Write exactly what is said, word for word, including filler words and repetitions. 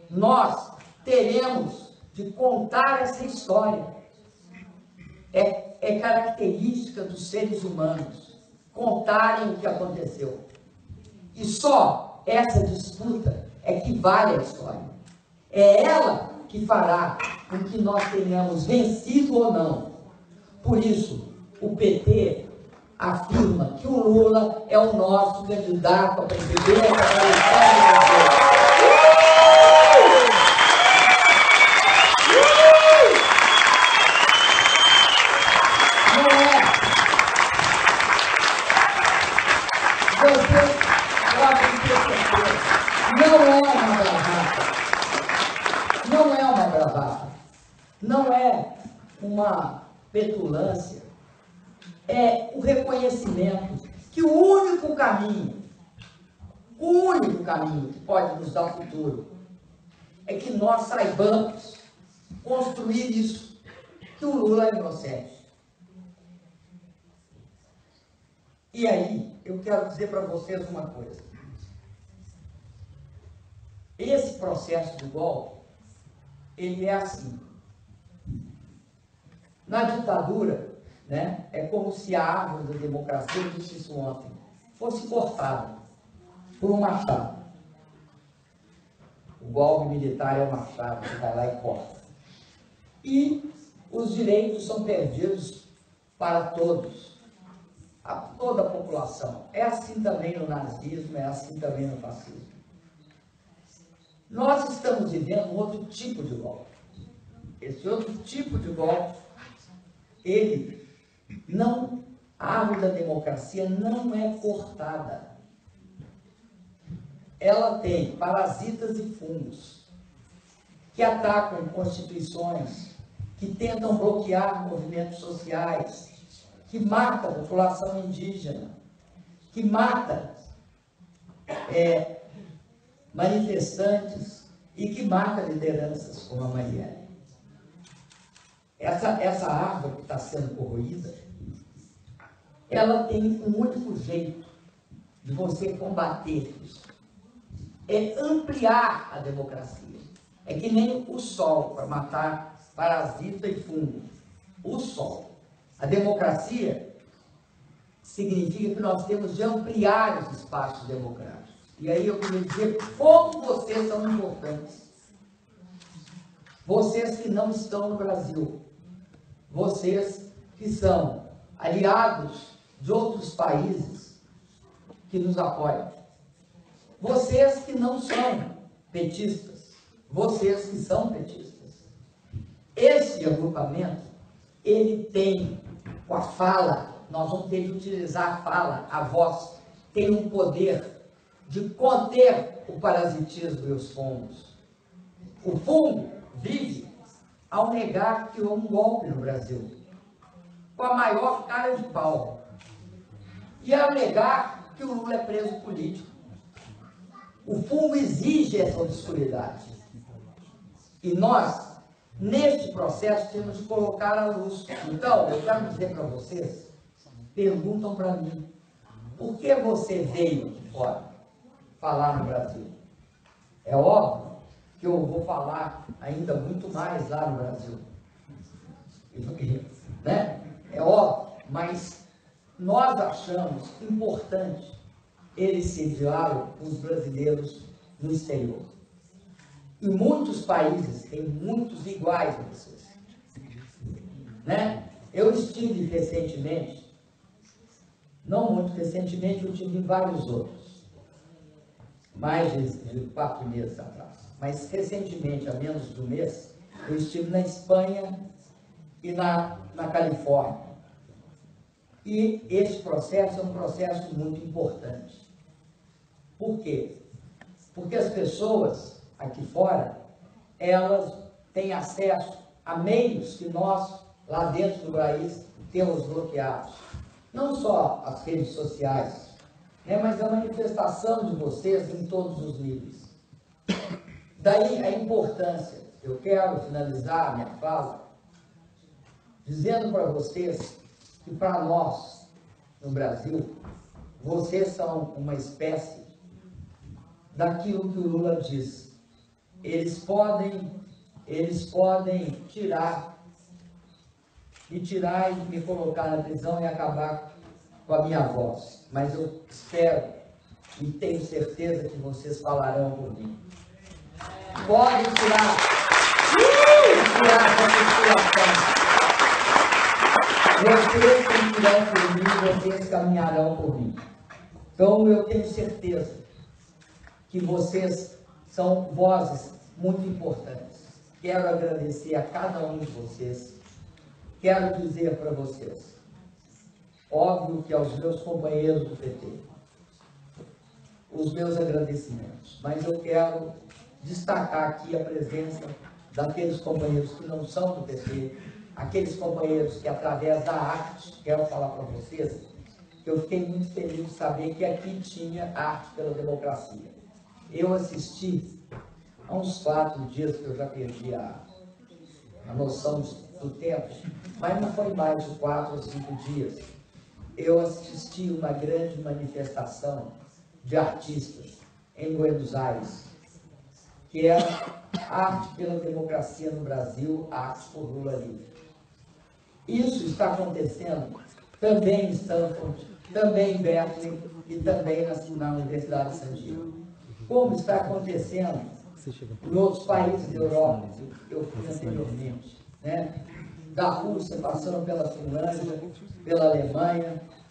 nós teremos de contar essa história. É, é característica dos seres humanos contarem o que aconteceu. E só essa disputa é que vale a história. É ela que fará com que nós tenhamos vencido ou não. Por isso, o P T afirma que o Lula é o nosso candidato a presidente da República. Não é uma petulância, é o reconhecimento que o único caminho, o único caminho que pode nos dar futuro, é que nós saibamos construir isso, que o Lula é inocente. E aí, eu quero dizer para vocês uma coisa. Esse processo de golpe, ele é assim. Na ditadura, né, é como se a árvore da democracia, eu disse isso ontem, fosse cortada por um machado. O golpe militar é o machado que vai lá e corta. E os direitos são perdidos para todos, a toda a população. É assim também no nazismo, é assim também no fascismo. Nós estamos vivendo um outro tipo de golpe. Esse outro tipo de golpe, ele não, a árvore da democracia não é cortada. Ela tem parasitas e fungos que atacam constituições, que tentam bloquear movimentos sociais, que matam a população indígena, que matam é, manifestantes e que matam lideranças como a Marielle. Essa, essa árvore que está sendo corroída, ela tem um único jeito de você combater isso. É ampliar a democracia. É que nem o sol para matar parasita e fungo. O sol. A democracia significa que nós temos de ampliar os espaços democráticos. E aí eu queria dizer como vocês são importantes. Vocês que não estão no Brasil. Vocês que são aliados de outros países que nos apoiam. Vocês que não são petistas. Vocês que são petistas. Esse agrupamento, ele tem, com a fala, nós vamos ter que utilizar a fala, a voz, tem um poder de conter o parasitismo e os fungos. O fungo vive ao negar que houve um golpe no Brasil, com a maior cara de pau, e ao negar que o Lula é preso político. O fungo exige essa obscuridade. E nós, neste processo, temos de colocar a luz. Então, eu quero dizer para vocês, perguntam para mim, por que você veio de fora falar no Brasil? É óbvio que eu vou falar ainda muito mais lá no Brasil. Né? É óbvio, mas nós achamos importante esse diálogo com os brasileiros no exterior. E muitos países têm muitos iguais a vocês. Né? Eu estive recentemente, não muito recentemente, eu estive em vários outros, mais de quatro meses atrás. Mas recentemente, há menos de um mês, eu estive na Espanha e na, na Califórnia. E esse processo é um processo muito importante. Por quê? Porque as pessoas aqui fora, elas têm acesso a meios que nós, lá dentro do país, temos bloqueados. Não só as redes sociais, né, mas a manifestação de vocês em todos os níveis. Daí a importância. Eu quero finalizar a minha fala dizendo para vocês que para nós, no Brasil, vocês são uma espécie daquilo que o Lula diz. eles podem, eles podem tirar, me tirar e me colocar na prisão e acabar com a minha voz. Mas eu espero e tenho certeza que vocês falarão por mim. Podem tirar, tirar essa situação. Vocês que estiverem por mim, vocês caminharão por mim. Então eu tenho certeza que vocês são vozes muito importantes. Quero agradecer a cada um de vocês. Quero dizer para vocês, óbvio que aos meus companheiros do P T, os meus agradecimentos, mas eu quero destacar aqui a presença daqueles companheiros que não são do P T, aqueles companheiros que através da arte, quero falar para vocês, que eu fiquei muito feliz de saber que aqui tinha arte pela democracia. Eu assisti há uns quatro dias, que eu já perdi a, a noção do tempo, mas não foi mais de quatro ou cinco dias. Eu assisti uma grande manifestação de artistas em Buenos Aires, que é Arte pela Democracia no Brasil, Arte por Lula Livre. Isso está acontecendo também em Stanford, também em Berkeley e também na, na Universidade de San Diego. Como está acontecendo em outros países da Europa, eu fui anteriormente, né? Da Rússia, passando pela Finlândia, pela Alemanha,